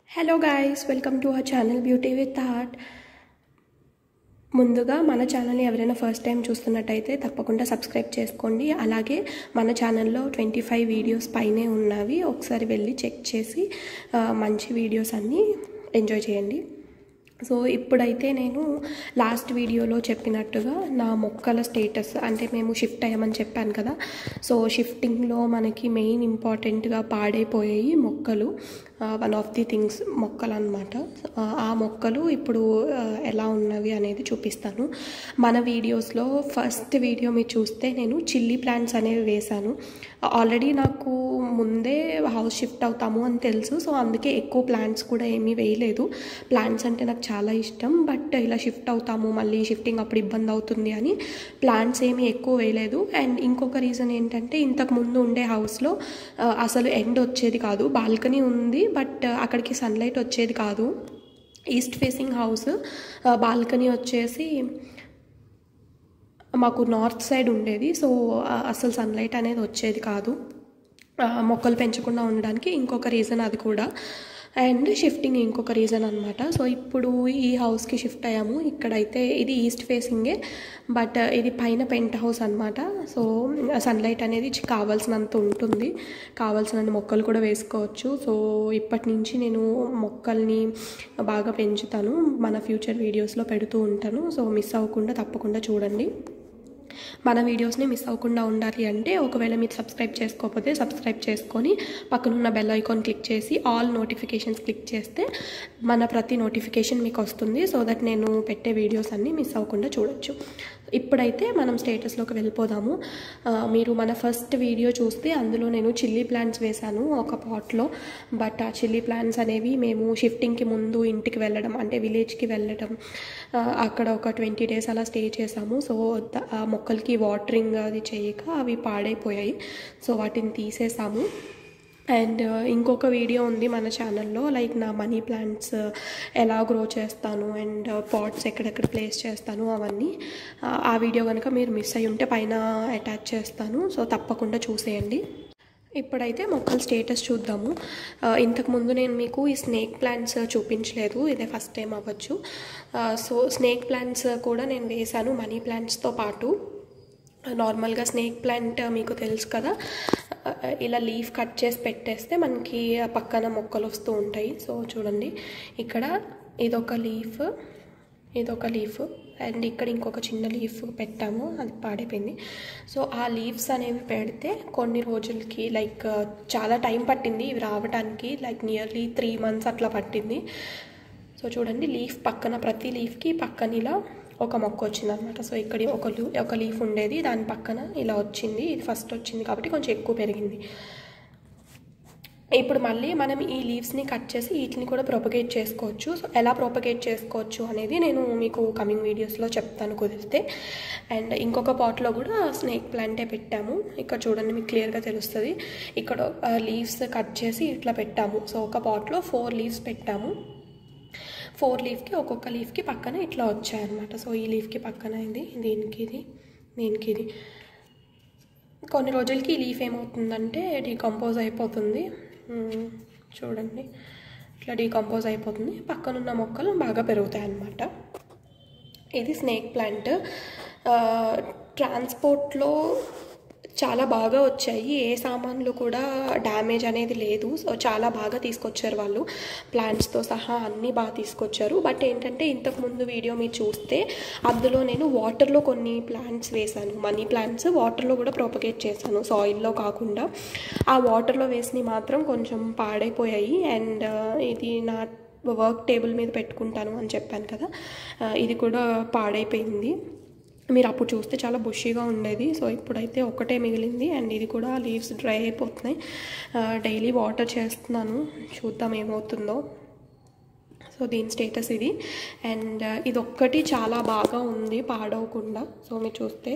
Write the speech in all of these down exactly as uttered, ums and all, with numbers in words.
Hello guys, welcome to our channel beauty with heart. ముందుగా మన ఛానల్ని ఎవరైనా ఫస్ట్ టైం చూస్తున్నట్టయితే తప్పకుండా సబ్స్క్రైబ్ చేసుకోండి. అలాగే మన ఛానల్లో ట్వంటీ ఫైవ్ వీడియోస్ పైనే ఉన్నవి, ఒకసారి వెళ్ళి చెక్ చేసి మంచి వీడియోస్ అన్నీ ఎంజాయ్ చేయండి. సో ఇప్పుడైతే నేను లాస్ట్ వీడియోలో చెప్పినట్టుగా నా మొక్కల స్టేటస్, అంటే మేము షిఫ్ట్ అయ్యామని చెప్పాను కదా. సో షిఫ్టింగ్లో మనకి మెయిన్ ఇంపార్టెంట్గా పాడైపోయాయి మొక్కలు. వన్ ఆఫ్ ది థింగ్స్ మొక్కలు అన్నమాట. ఆ మొక్కలు ఇప్పుడు ఎలా ఉన్నవి అనేది చూపిస్తాను. మన వీడియోస్లో ఫస్ట్ వీడియో మీరు చూస్తే నేను చిల్లీ ప్లాంట్స్ అనేవి వేశాను. ఆల్రెడీ నాకు ముందే హౌస్ షిఫ్ట్ అవుతాము అని తెలుసు, సో అందుకే ఎక్కువ ప్లాంట్స్ కూడా ఏమీ వేయలేదు. ప్లాంట్స్ అంటే నాకు చాలా ఇష్టం, బట్ ఇలా షిఫ్ట్ అవుతాము, మళ్ళీ షిఫ్టింగ్ అప్పుడు ఇబ్బంది అవుతుంది అని ప్లాంట్స్ ఏమీ ఎక్కువ వేయలేదు. అండ్ ఇంకొక రీజన్ ఏంటంటే, ఇంతకు ముందు ఉండే హౌస్లో అసలు ఎండ్ వచ్చేది కాదు. బాల్కనీ ఉంది, బట్ అక్కడికి సన్లైట్ వచ్చేది కాదు. ఈస్ట్ ఫేసింగ్ హౌస్, బాల్కనీ వచ్చేసి మాకు నార్త్ సైడ్ ఉండేది. సో అసలు సన్లైట్ అనేది వచ్చేది కాదు. మొక్కలు పెంచకుండా ఉండడానికి ఇంకొక రీజన్ అది కూడా. అండ్ షిఫ్టింగ్ ఇంకొక రీజన్ అనమాట. సో ఇప్పుడు ఈ హౌస్కి షిఫ్ట్ అయ్యాము. ఇక్కడైతే ఇది ఈస్ట్ ఫేసింగే, బట్ ఇది పైన పెంట్ హౌస్ అనమాట. సో సన్లైట్ అనేది కావాల్సినంత ఉంటుంది, కావాల్సినంత మొక్కలు కూడా వేసుకోవచ్చు. సో ఇప్పటి నుంచి నేను మొక్కల్ని బాగా పెంచుతాను, మన ఫ్యూచర్ వీడియోస్లో పెడుతూ ఉంటాను. సో మిస్ అవ్వకుండా తప్పకుండా చూడండి. మన వీడియోస్ని మిస్ అవ్వకుండా ఉండాలి అంటే, ఒకవేళ మీరు సబ్స్క్రైబ్ చేసుకోకపోతే సబ్స్క్రైబ్ చేసుకొని పక్కనున్న బెల్ ఐకాన్ క్లిక్ చేసి ఆల్ నోటిఫికేషన్స్ క్లిక్ చేస్తే మన ప్రతి నోటిఫికేషన్ మీకు వస్తుంది. సో దట్ నేను పెట్టే వీడియోస్ అన్నీ మిస్ అవ్వకుండా చూడొచ్చు. ఇప్పుడైతే మనం స్టేటస్లోకి వెళ్ళిపోదాము. మీరు మన ఫస్ట్ వీడియో చూస్తే అందులో నేను చిల్లీ ప్లాంట్స్ వేశాను ఒక పాట్లో. బట్ ఆ చిల్లీ ప్లాంట్స్ అనేవి మేము షిఫ్టింగ్కి ముందు ఇంటికి వెళ్ళడం, అంటే విలేజ్కి వెళ్ళడం, అక్కడ ఒక ట్వంటీ డేస్ అలా స్టే చేసాము. సో ఆ మొక్కలకి వాటరింగ్ అది చేయక అవి పాడైపోయాయి. సో వాటిని తీసేసాము. అండ్ ఇంకొక వీడియో ఉంది మన ఛానల్లో, లైక్ నా మనీ ప్లాంట్స్ ఎలా గ్రో చేస్తాను అండ్ పాట్స్ ఎక్కడెక్కడ ప్లేస్ చేస్తాను అవన్నీ. ఆ వీడియో కనుక మీరు మిస్ అయ్యి ఉంటే పైన అటాచ్ చేస్తాను, సో తప్పకుండా చూసేయండి. ఇప్పుడైతే మొక్కల స్టేటస్ చూద్దాము. ఇంతకుముందు నేను మీకు ఈ స్నేక్ ప్లాంట్స్ చూపించలేదు, ఇదే ఫస్ట్ టైం అవ్వచ్చు. సో స్నేక్ ప్లాంట్స్ కూడా నేను వేశాను మనీ ప్లాంట్స్తో పాటు. నార్మల్గా స్నేక్ ప్లాంట్ మీకు తెలుసు కదా, ఇలా లీఫ్ కట్ చేసి పెట్టేస్తే మనకి పక్కన మొక్కలు వస్తూ ఉంటాయి. సో చూడండి, ఇక్కడ ఇదొక లీఫ్, ఇదొక లీఫ్, అండ్ ఇక్కడ ఇంకొక చిన్న లీఫ్ పెట్టాము, అది పాడైపోయింది. సో ఆ లీవ్స్ అనేవి పెడితే కొన్ని రోజులకి, లైక్ చాలా టైం పట్టింది ఇవి రావడానికి, లైక్ నియర్లీ త్రీ మంత్స్ అట్లా పట్టింది. సో చూడండి, లీఫ్ పక్కన ప్రతి లీఫ్కి పక్కన ఇలా ఒక మొక్క వచ్చింది అనమాట. సో ఇక్కడ ఒక ఒక లీఫ్ ఉండేది, దాని పక్కన ఇలా వచ్చింది. ఇది ఫస్ట్ వచ్చింది కాబట్టి కొంచెం ఎక్కువ పెరిగింది. ఇప్పుడు మళ్ళీ మనం ఈ లీవ్స్ని కట్ చేసి వీటిని కూడా ప్రొపగేట్ చేసుకోవచ్చు. సో ఎలా ప్రొపగేట్ చేసుకోవచ్చు అనేది నేను మీకు కమింగ్ వీడియోస్లో చెప్తాను కుదిరితే. అండ్ ఇంకొక పాట్లో కూడా స్నేక్ ప్లాంటే పెట్టాము. ఇక్కడ చూడండి, మీకు క్లియర్గా తెలుస్తుంది. ఇక్కడ లీవ్స్ కట్ చేసి ఇట్లా పెట్టాము. సో ఒక పాట్లో ఫోర్ లీవ్స్ పెట్టాము. ఫోర్ లీఫ్కి ఒక్కొక్క లీఫ్కి పక్కన ఇట్లా వచ్చాయన్నమాట. సో ఈ లీఫ్కి పక్కన ఇది, దీనికి ఇది, దీనికి ఇది. కొన్ని రోజులకి ఈ లీఫ్ ఏమవుతుందంటే డీకంపోజ్ అయిపోతుంది. చూడండి, ఇట్లా డీకంపోజ్ అయిపోతుంది, పక్కనున్న మొక్కలు బాగా పెరుగుతాయి అన్నమాట. ఇది స్నేక్ ప్లాంట్. ట్రాన్స్పోర్ట్లో చాలా బాగా వచ్చాయి, ఏ సామాన్లు కూడా డ్యామేజ్ అనేది లేదు. సో చాలా బాగా తీసుకొచ్చారు వాళ్ళు, ప్లాంట్స్తో సహా అన్నీ బాగా తీసుకొచ్చారు. బట్ ఏంటంటే, ఇంతకుముందు వీడియో మీరు చూస్తే అందులో నేను వాటర్లో కొన్ని ప్లాంట్స్ వేశాను, మనీ ప్లాంట్స్ వాటర్లో కూడా ప్రొపగేట్ చేశాను, సాయిల్లో కాకుండా. ఆ వాటర్లో వేసినవి మాత్రం కొంచెం పాడైపోయాయి. అండ్ ఇది నా వర్క్ టేబుల్ మీద పెట్టుకుంటాను అని చెప్పాను కదా, ఇది కూడా పాడైపోయింది. మీరు అప్పుడు చూస్తే చాలా బుషీగా ఉండేది. సో ఇప్పుడైతే ఒకటే మిగిలింది, అండ్ ఇది కూడా లీవ్స్ డ్రై అయిపోతున్నాయి. డైలీ వాటర్ చేస్తున్నాను, చూద్దాం ఏమవుతుందో. సో దీని స్టేటస్ ఇది. అండ్ ఇది ఒక్కటి చాలా బాగా ఉంది, పాడవకుండా. సో మీరు చూస్తే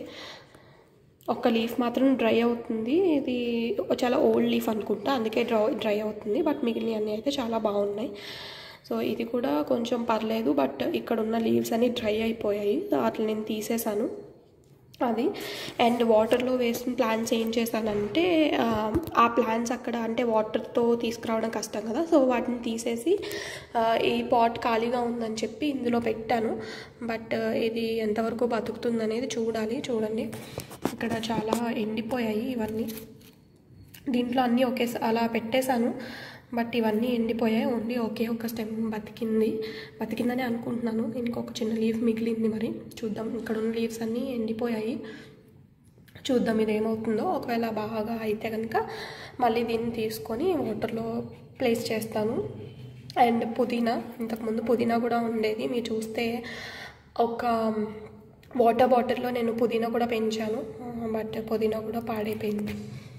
ఒక లీఫ్ మాత్రం డ్రై అవుతుంది, ఇది చాలా ఓల్డ్ లీఫ్ అనుకుంటా, అందుకే డ్రై డ్రై అవుతుంది. బట్ మిగిలిన అన్నీ అయితే చాలా బాగున్నాయి. సో ఇది కూడా కొంచెం పర్లేదు, బట్ ఇక్కడ ఉన్న లీవ్స్ అన్నీ డ్రై అయిపోయాయి, అట్లా నేను తీసేసాను. అది. అండ్ వాటర్లో వేసిన ప్లాంట్స్ ఏం చేశానంటే ఆ ప్లాంట్స్ అక్కడ అంటే వాటర్తో తీసుకురావడం కష్టం కదా, సో వాటిని తీసేసి ఈ పాట్ ఖాళీగా ఉందని చెప్పి ఇందులో పెట్టాను. బట్ ఇది ఎంతవరకు బతుకుతుంది అనేది చూడాలి. చూడండి, ఇక్కడ చాలా ఎండిపోయాయి ఇవన్నీ. దీంట్లో అన్నీ ఒకే అలా పెట్టేశాను, బట్ ఇవన్నీ ఎండిపోయాయి. ఓన్లీ ఒకే ఒక స్టెమ్ బతికింది బతికిందని అనుకుంటున్నాను. ఇంకొక చిన్న లీఫ్ మిగిలింది, మరి చూద్దాం. ఇక్కడ ఉన్న లీవ్స్ అన్నీ ఎండిపోయాయి, చూద్దాం ఇది ఏమవుతుందో. ఒకవేళ బాగా అయితే కనుక మళ్ళీ దీన్ని తీసుకొని వాటర్లో ప్లేస్ చేస్తాను. అండ్ పుదీనా, ఇంతకుముందు పుదీనా కూడా ఉండేది, మీరు చూస్తే ఒక వాటర్ బాటిల్లో నేను పుదీనా కూడా పెంచాను, బట్ పుదీనా కూడా పాడైపోయింది.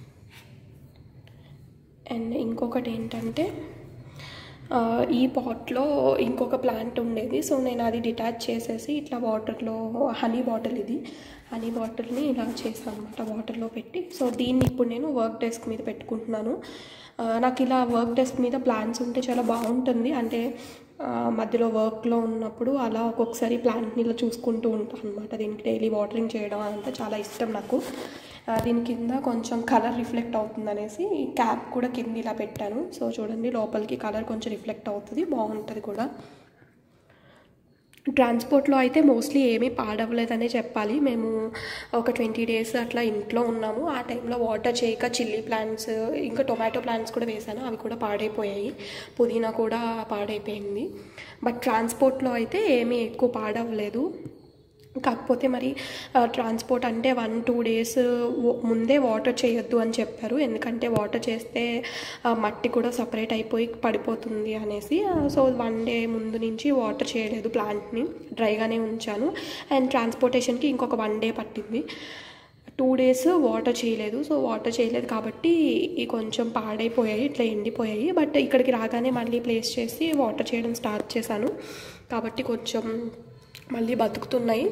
అండ్ ఇంకొకటి ఏంటంటే ఈ పాట్లో ఇంకొక ప్లాంట్ ఉండేది, సో నేను అది డిటాచ్ చేసేసి ఇట్లా వాటర్లో హనీ బాటిల్, ఇది హనీ బాటిల్ని ఇలా చేసాను అనమాట వాటర్లో పెట్టి. సో దీన్ని ఇప్పుడు నేను వర్క్ డెస్క్ మీద పెట్టుకుంటున్నాను. నాకు ఇలా వర్క్ డెస్క్ మీద ప్లాంట్స్ ఉంటే చాలా బాగుంటుంది. అంటే మధ్యలో వర్క్లో ఉన్నప్పుడు అలా ఒక్కొక్కసారి ప్లాంట్ని ఇలా చూసుకుంటూ ఉంటాను అనమాట. దీనికి డైలీ వాటరింగ్ చేయడం అంతా చాలా ఇష్టం నాకు. దీని కింద కొంచెం కలర్ రిఫ్లెక్ట్ అవుతుంది అనేసి ఈ క్యాప్ కూడా కింద ఇలా పెట్టాను. సో చూడండి, లోపలికి కలర్ కొంచెం రిఫ్లెక్ట్ అవుతుంది, బాగుంటుంది కూడా. ట్రాన్స్పోర్ట్లో అయితే మోస్ట్లీ ఏమీ పాడవలేదనే చెప్పాలి. మేము ఒక ట్వంటీ డేస్ అట్లా ఇంట్లో ఉన్నాము. ఆ టైంలో వాటర్ చేయక చిల్లీ ప్లాంట్స్ ఇంకా టొమాటో ప్లాంట్స్ కూడా వేసాను, అవి కూడా పాడైపోయాయి. పుదీనా కూడా పాడైపోయింది. బట్ ట్రాన్స్పోర్ట్లో అయితే ఏమీ ఎక్కువ పాడవలేదు. కాకపోతే మరి ట్రాన్స్పోర్ట్ అంటే వన్ టూ డేస్ ముందే వాటర్ చేయొద్దు అని చెప్పారు, ఎందుకంటే వాటర్ చేస్తే మట్టి కూడా సపరేట్ అయిపోయి పడిపోతుంది అనేసి. సో వన్ డే ముందు నుంచి వాటర్ చేయలేదు, ప్లాంట్ని డ్రైగానే ఉంచాను. అండ్ ట్రాన్స్పోర్టేషన్కి ఇంకొక వన్ డే పట్టింది. టూ డేస్ వాటర్ చేయలేదు. సో వాటర్ చేయలేదు కాబట్టి ఈ కొంచెం పాడైపోయాయి, ఇట్లా ఎండిపోయాయి. బట్ ఇక్కడికి రాగానే మళ్ళీ ప్లేస్ చేసి వాటర్ చేయడం స్టార్ట్ చేశాను కాబట్టి కొంచెం మళ్ళీ బతుకుతున్నాయి.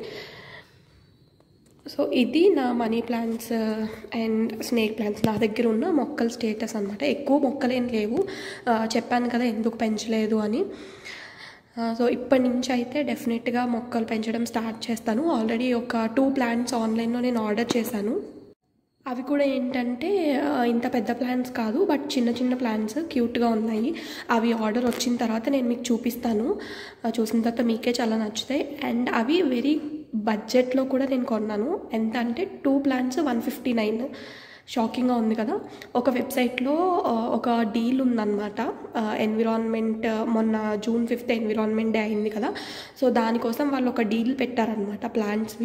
సో ఇది నా money plants and snake plants, నా దగ్గర ఉన్న మొక్కల స్టేటస్ అనమాట. ఎక్కువ మొక్కలు ఏం లేవు, చెప్పాను కదా ఎందుకు పెంచలేదు అని. సో ఇప్పటి నుంచి అయితే డెఫినెట్గా మొక్కలు పెంచడం స్టార్ట్ చేస్తాను. ఆల్రెడీ ఒక టూ ప్లాంట్స్ ఆన్లైన్లో నేను ఆర్డర్ చేశాను. అవి కూడా ఏంటంటే ఇంత పెద్ద ప్లాంట్స్ కాదు, బట్ చిన్న చిన్న ప్లాంట్స్ క్యూట్గా ఉన్నాయి. అవి ఆర్డర్ వచ్చిన తర్వాత నేను మీకు చూపిస్తాను, చూసిన తర్వాత మీకే చాలా నచ్చుతాయి. అండ్ అవి వెరీ బడ్జెట్లో కూడా నేను కొన్నాను. ఎంత అంటే two plants one fifty nine షాకింగ్గా ఉంది కదా. ఒక వెబ్సైట్లో ఒక డీల్ ఉందన్నమాట. ఎన్విరాన్మెంట్ మొన్న జూన్ ఫిఫ్త్ ఎన్విరాన్మెంట్ డే అయింది కదా, సో దానికోసం వాళ్ళు ఒక డీల్ పెట్టారనమాట ప్లాంట్స్వి.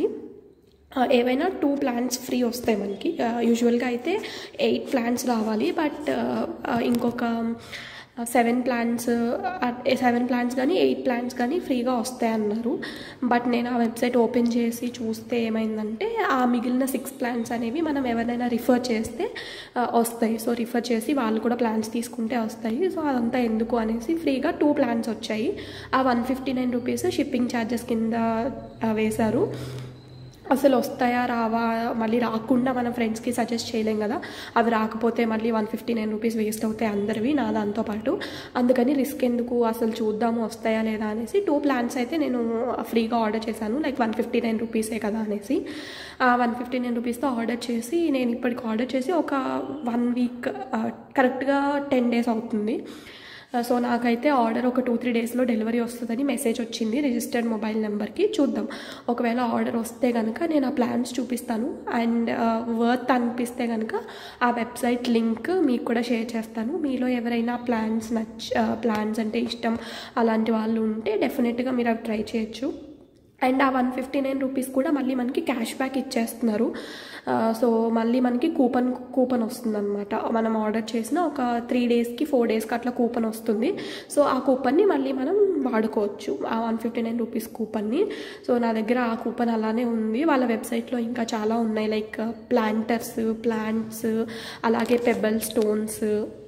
ఏవైనా టూ ప్లాంట్స్ ఫ్రీ వస్తాయి మనకి. యూజువల్గా అయితే ఎయిట్ ప్లాంట్స్ రావాలి, బట్ ఇంకొక సెవెన్ ప్లాంట్స్ సెవెన్ ప్లాంట్స్ కానీ ఎయిట్ ప్లాంట్స్ కానీ ఫ్రీగా వస్తాయి అన్నారు. బట్ నేను ఆ వెబ్సైట్ ఓపెన్ చేసి చూస్తే ఏమైందంటే ఆ మిగిలిన సిక్స్ ప్లాంట్స్ అనేవి మనం ఎవరినైనా రిఫర్ చేస్తే వస్తాయి. సో రిఫర్ చేసి వాళ్ళు కూడా ప్లాంట్స్ తీసుకుంటే వస్తాయి. సో అదంతా ఎందుకు అనేసి ఫ్రీగా టూ ప్లాంట్స్ వచ్చాయి. ఆ one fifty nine rupees shipping charges కింద వేశారు. అసలు వస్తాయా రావా, మళ్ళీ రాకుండా మన ఫ్రెండ్స్కి సజెస్ట్ చేయలేం కదా. అవి రాకపోతే మళ్ళీ one fifty nine rupees waste అవుతాయి అందరివి, నా దాంతోపాటు. అందుకని రిస్క్ ఎందుకు, అసలు చూద్దాము వస్తాయా లేదా అనేసి టూ ప్లాన్స్ అయితే నేను ఫ్రీగా ఆర్డర్ చేశాను. లైక్ వన్ ఫిఫ్టీ నైన్ రూపీసే కదా అనేసి ఆ వన్ ఫిఫ్టీ నైన్ రూపీస్తో ఆర్డర్ చేసి నేను ఇప్పటికి ఆర్డర్ చేసి ఒక వన్ వీక్ కరెక్ట్గా టెన్ డేస్ అవుతుంది. సో నాకైతే ఆర్డర్ ఒక టూ త్రీ డేస్లో డెలివరీ వస్తుందని మెసేజ్ వచ్చింది రిజిస్టర్డ్ మొబైల్ నెంబర్కి. చూద్దాం, ఒకవేళ ఆర్డర్ వస్తే కనుక నేను ఆ ప్లాన్స్ చూపిస్తాను. అండ్ వర్త్ అనిపిస్తే కనుక ఆ వెబ్సైట్ లింక్ మీకు కూడా షేర్ చేస్తాను. మీలో ఎవరైనా ప్లాన్స్ నచ్చ ప్లాన్స్ అంటే ఇష్టం అలాంటి వాళ్ళు ఉంటే డెఫినెట్గా మీరు అవి ట్రై చేయొచ్చు. అండ్ ఆ వన్ ఫిఫ్టీ నైన్ రూపీస్ కూడా మళ్ళీ మనకి క్యాష్ బ్యాక్ ఇచ్చేస్తున్నారు. సో మళ్ళీ మనకి కూపన్ కూపన్ వస్తుంది అనమాట. మనం ఆర్డర్ చేసిన ఒక త్రీ డేస్కి ఫోర్ డేస్కి అట్లా కూపన్ వస్తుంది. సో ఆ కూపన్ని మళ్ళీ మనం వాడుకోవచ్చు, ఆ వన్ ఫిఫ్టీ నైన్ రూపీస్ కూపన్ని. సో నా దగ్గర ఆ కూపన్ అలానే ఉంది. వాళ్ళ వెబ్సైట్లో ఇంకా చాలా ఉన్నాయి, లైక్ ప్లాంటర్స్, ప్లాంట్స్, అలాగే పెబల్ స్టోన్స్,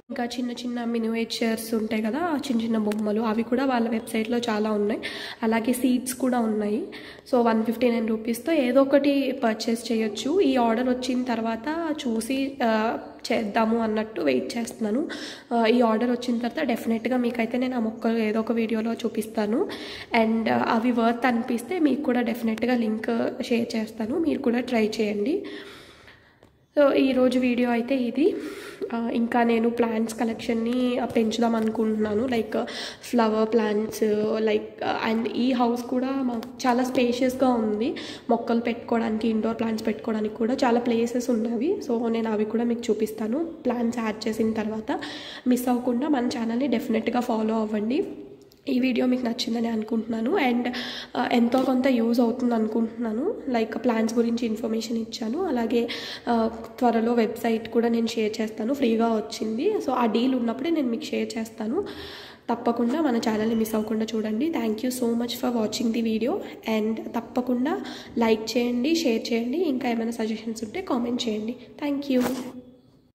ఇంకా చిన్న చిన్న మినియేచర్స్ ఉంటాయి కదా, చిన్న చిన్న బొమ్మలు, అవి కూడా వాళ్ళ వెబ్సైట్లో చాలా ఉన్నాయి. అలాగే సీడ్స్ కూడా ఉన్నాయి. సో వన్ ఫిఫ్టీ నైన్ రూపీస్తో ఏదో ఒకటి పర్చేస్ చేయొచ్చు. ఈ ఆర్డర్ వచ్చిన తర్వాత చూసి చేద్దాము అన్నట్టు వెయిట్ చేస్తున్నాను. ఈ ఆర్డర్ వచ్చిన తర్వాత డెఫినెట్గా మీకైతే నేను ఆ మొక్కలు ఏదో ఒక వీడియోలో చూపిస్తాను. అండ్ అవి వర్త్ అనిపిస్తే మీకు కూడా డెఫినెట్గా లింక్ షేర్ చేస్తాను, మీరు కూడా ట్రై చేయండి. సో ఈరోజు వీడియో అయితే ఇది. ఇంకా నేను ప్లాంట్స్ కలెక్షన్ని పెంచుదాం అనుకుంటున్నాను, like flower plants, like and ఈ హౌస్ కూడా మాకు చాలా స్పేషియస్గా ఉంది. మొక్కలు పెట్టుకోవడానికి, ఇండోర్ ప్లాంట్స్ పెట్టుకోవడానికి కూడా చాలా ప్లేసెస్ ఉన్నవి. సో నేను అవి కూడా మీకు చూపిస్తాను ప్లాంట్స్ యాడ్ చేసిన తర్వాత. మిస్ అవ్వకుండా మన ఛానల్ని డెఫినెట్గా ఫాలో అవ్వండి. ఈ వీడియో మీకు నచ్చిందని అనుకుంటున్నాను. అండ్ ఎంతో కొంత యూజ్ అవుతుంది అనుకుంటున్నాను. లైక్ ప్లాన్స్ గురించి ఇన్ఫర్మేషన్ ఇచ్చాను. అలాగే త్వరలో వెబ్సైట్ కూడా నేను షేర్ చేస్తాను, ఫ్రీగా వచ్చింది. సో ఆ డీల్ ఉన్నప్పుడే నేను మీకు షేర్ చేస్తాను. తప్పకుండా మన ఛానల్ని మిస్ అవ్వకుండా చూడండి. Thank you so much for watching the video. And తప్పకుండా లైక్ చేయండి, షేర్ చేయండి. ఇంకా ఏమైనా సజెషన్స్ ఉంటే కామెంట్ చేయండి. Thank you.